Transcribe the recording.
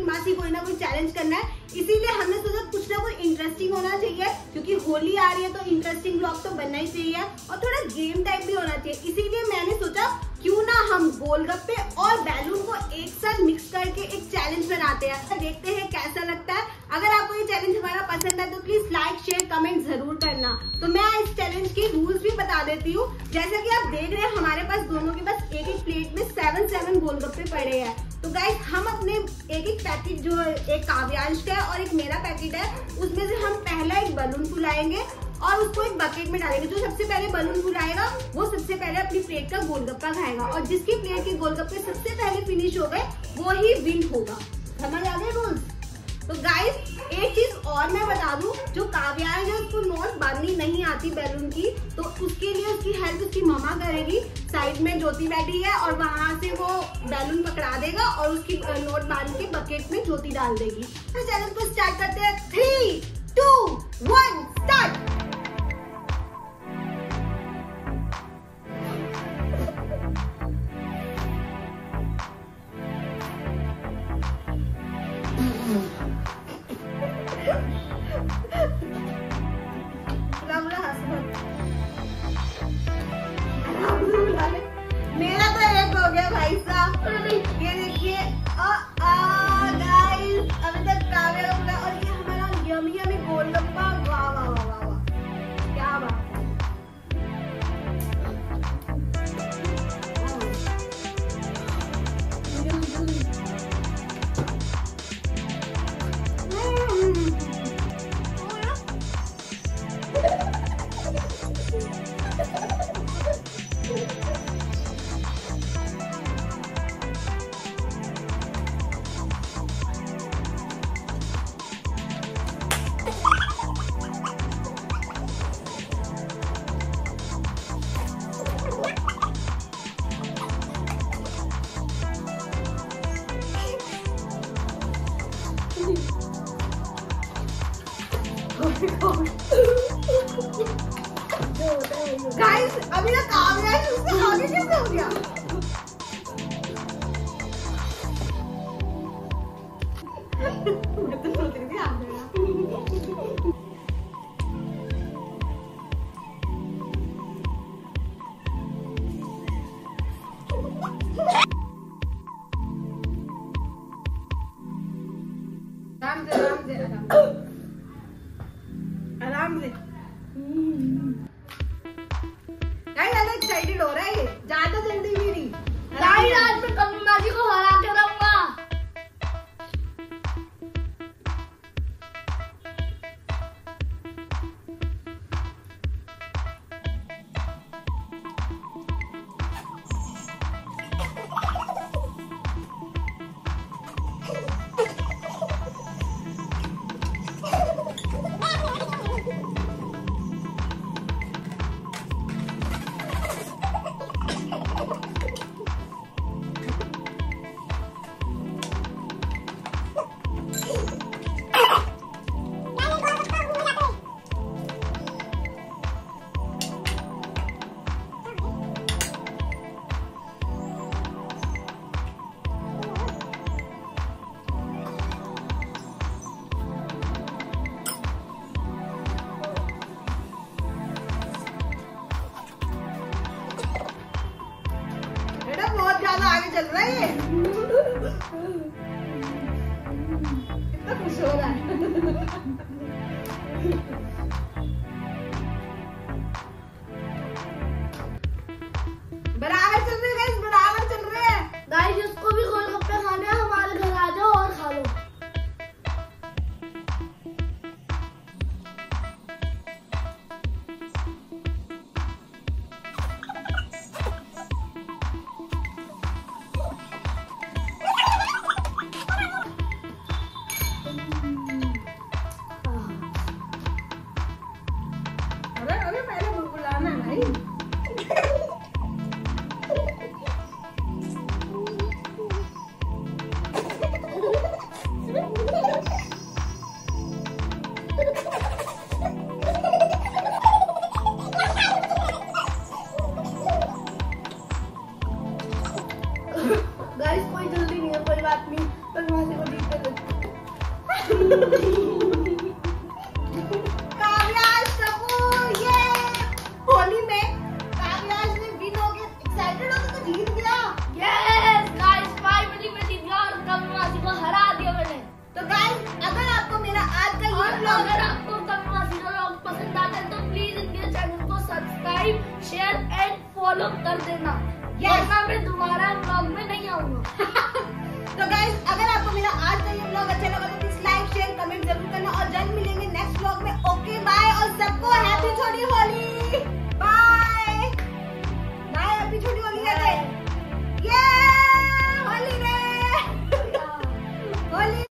मासी कोई ना कोई चैलेंज करना है, इसीलिए हमने सोचा कुछ ना कुछ इंटरेस्टिंग होना चाहिए, क्योंकि होली आ रही है तो इंटरेस्टिंग ब्लॉग तो बनना ही चाहिए और थोड़ा गेम टाइप भी होना चाहिए। इसीलिए मैंने सोचा क्यों ना हम गोलगप्पे और बैलून को एक साथ मिक्स करके एक चैलेंज बनाते हैं, देखते हैं कैसा लगता है। अगर आपको ये चैलेंज हमारा पसंद है तो प्लीज लाइक शेयर कमेंट जरूर करना। तो मैं इस चैलेंज के रूल्स भी बता देती हूँ। जैसा कि आप देख रहे हैं हमारे पास दोनों के पास एक एक प्लेट में 7 गोलगप्पे पड़े हैं। तो गाइस हम अपने एक एक पैकेट, जो एक काव्यांश का है और एक मेरा पैकेट है, उसमें से हम पहला एक बलून फुलाएंगे और उसको एक बकेट में डालेंगे। जो सबसे पहले बलून फुलाएगा वो सबसे पहले अपनी प्लेट का गोलगप्पा खाएगा और जिसकी प्लेट के गोलगप्पे सबसे पहले फिनिश हो गए वो ही विन होगा। समझ आ गए रूल्स? तो गाइस एक चीज और मैं बता दूं, जो काव्यांश है उसको नोट बांधनी नहीं आती बैलून की, तो उसके लिए उसकी हेल्प उसकी मम्मा करेगी। साइड में ज्योति बैठी है और वहां से वो बैलून पकड़ा देगा और उसकी नोट बांध के बकेट में ज्योति डाल देगी। तो चैलेंज को स्टार्ट करते हैं। 3, 2, 1 स्टार्ट। मेरा तो एक हो गया भाई साहब, ये देखिए गाइस अभी तक काव्या होगा और ये हमारा यमी यमी गोलगप्पा। वाह वाह वाह वाह वाह, क्या बात है। गाइस अभी तक काव्यांश उससे आगे कैसे हो गया? मैं तो सोच रही थी आ जाएगा। आराम से ज़्यादा एक्साइटेड हो रहा है ये, ज्यादा जल्दी भी नहीं। आज मैं कमलाजी को हरा के रहूंगा। काव्याश कपूर, ये होली में काव्याश ने विन हो गया। एक्साइटेड हो तो जीत गया। यस गाइस, फाइनली मैं जीत गया और कमी मासी को हरा दिया मैंने। तो गाइस, अगर आपको मेरा आज का ये व्लॉग, अगर आपको कमी मासी का व्लॉग पसंद आता है तो प्लीज इनके चैनल को सब्सक्राइब, शेयर एंड फॉलो कर देना। वरना मैं दोबारा व्लॉग में नहीं आऊंगा। तो गाइस, अगर आपको मेरा आज का ये व्लॉग अच्छा लगा तो प्लीज लाइक, शेयर, कमेंट जरूर करना और